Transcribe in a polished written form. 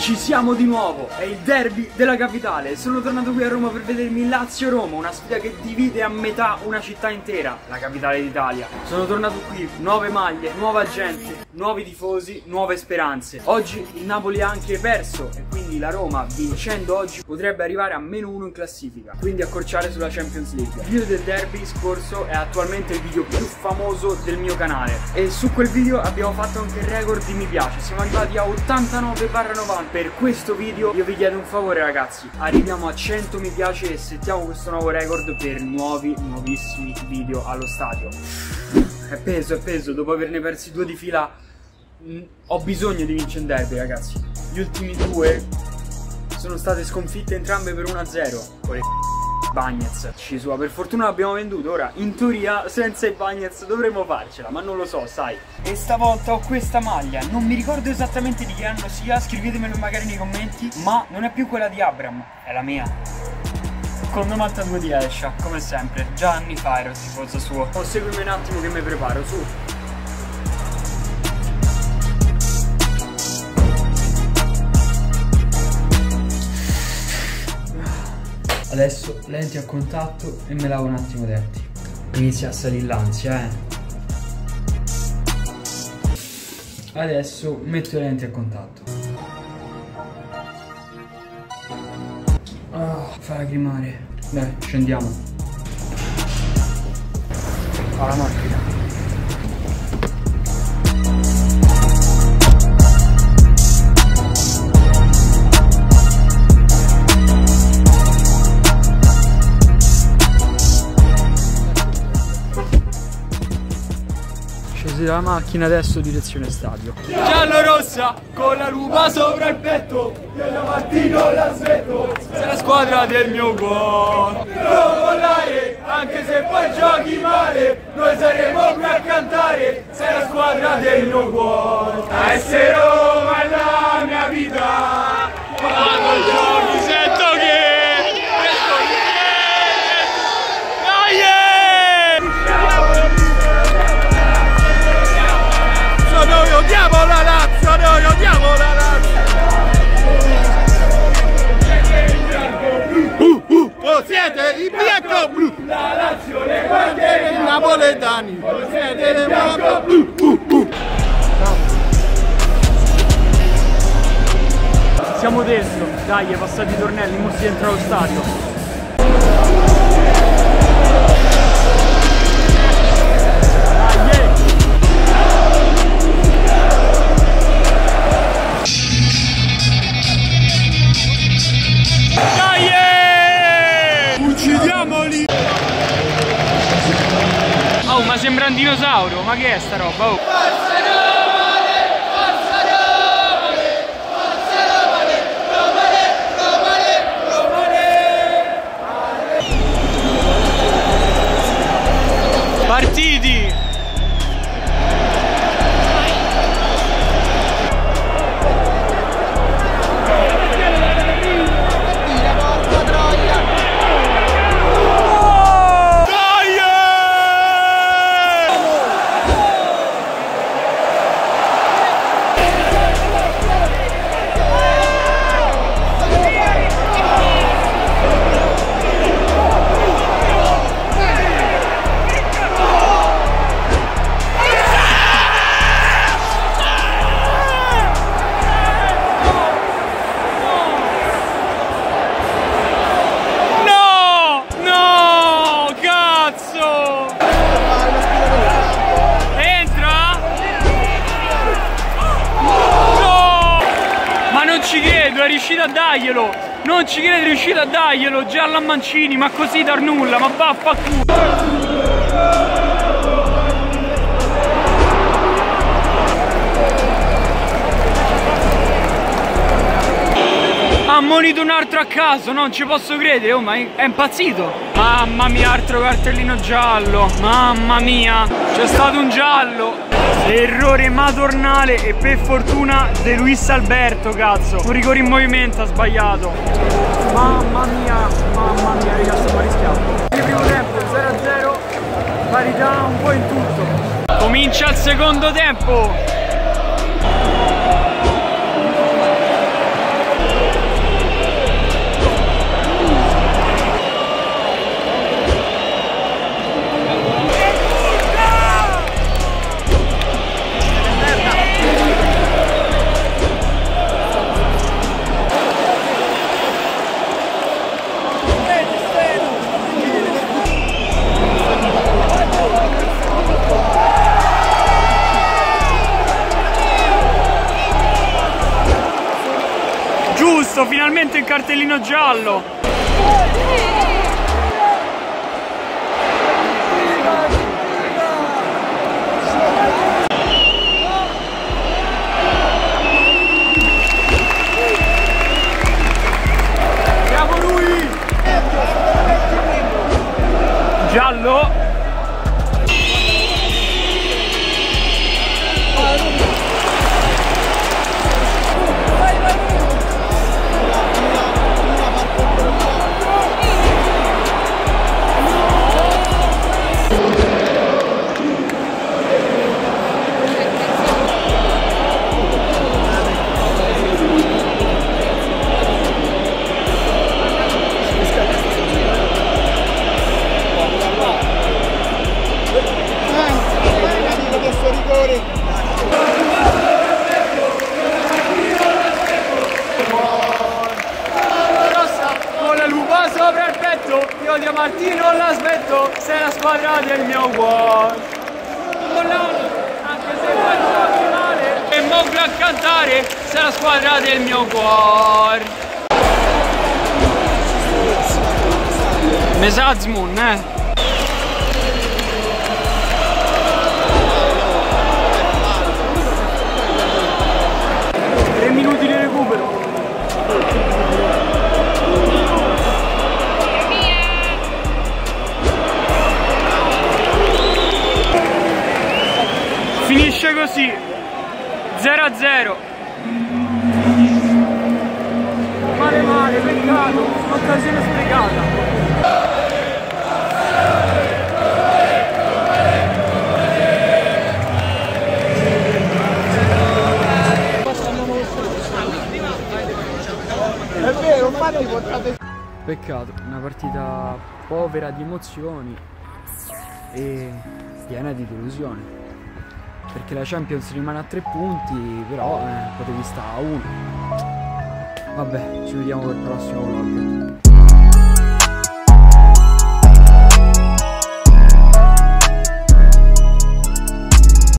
Ci siamo di nuovo, è il derby della capitale. Sono tornato qui a Roma per vedermi Lazio-Roma, una sfida che divide a metà una città intera, la capitale d'Italia. Sono tornato qui, nuove maglie, nuova gente, nuovi tifosi, nuove speranze. Oggi il Napoli ha anche perso e quindi la Roma, vincendo oggi, potrebbe arrivare a -1 in classifica, quindi accorciare sulla Champions League. Il video del derby scorso è attualmente il video più famoso del mio canale e su quel video abbiamo fatto anche il record di mi piace. Siamo arrivati a 89/90. Per questo video io vi chiedo un favore ragazzi, arriviamo a 100 mi piace e settiamo questo nuovo record per nuovissimi video allo stadio. È peso, dopo averne persi 2 di fila ho bisogno di vincere in derby ragazzi. Gli ultimi 2 sono state sconfitte entrambe per 1-0 con le Bagnez. Scisua, per fortuna l'abbiamo venduto, ora in teoria senza i Bagnez dovremmo farcela, ma non lo so, sai. E stavolta ho questa maglia, non mi ricordo esattamente di che anno sia, scrivetemelo magari nei commenti, ma non è più quella di Abram, è la mia. Con 92 di Escia, come sempre, già anni fa ero tifoso suo. Seguimi un attimo che mi preparo, su. Adesso lenti a contatto e me lavo un attimo i denti. Inizia a salire l'ansia, Adesso metto le lenti a contatto. Fa lacrimare. Dai, scendiamo. Alla macchina. La macchina adesso direzione stadio. Giallo-rossa con la lupa sopra il petto, io da mattino la smetto, sei la squadra del mio cuore. Non mollare, anche se poi giochi male, noi saremo qui a cantare, sei la squadra del mio cuore. A essere Roma è la mia vita, quando giochi sento che noi odiamo la Lazio, noi odiamo la Lazio. Voi siete i bianco-blu, la Lazio le guardia i napoletani, voi siete le bianco-blu. Siamo dentro, dai, è passati i tornelli, mo si entra allo stadio. Oh, ma sembra un dinosauro, ma che è sta roba? Oh. Forza Romane, forza Romane, forza Romane, Romane, Romane, Romane. Partiti! È riuscito a darglielo, non ci credo, è riuscito a darglielo, giallo a Mancini, ma così dar nulla, ma vaffanculo. Ha ammonito un altro a caso, non ci posso credere, oh, ma è impazzito. Mamma mia, altro cartellino giallo, mamma mia, c'è stato un giallo. Errore madornale e per fortuna De Luis Alberto, cazzo. Un rigore in movimento ha sbagliato. Mamma mia, ragazzi, ma rischiato. Il primo tempo 0-0, parità un po' in tutto. Comincia il secondo tempo. Giusto, finalmente il cartellino giallo. Bravo lui! Giallo. Sopra il petto, io di Martino la smetto, sei la squadra del mio cuore. Anche se faccio male e mongo a cantare, sei la squadra del mio cuore. Mesazmun, 3 minuti di recupero. Finisce così, 0-0. Male, peccato, occasione sprecata. È vero, infatti portate... Peccato, una partita povera di emozioni e piena di delusione. Perché la Champions rimane a 3 punti, però potevi stare a 1. Vabbè, ci vediamo per il prossimo vlog.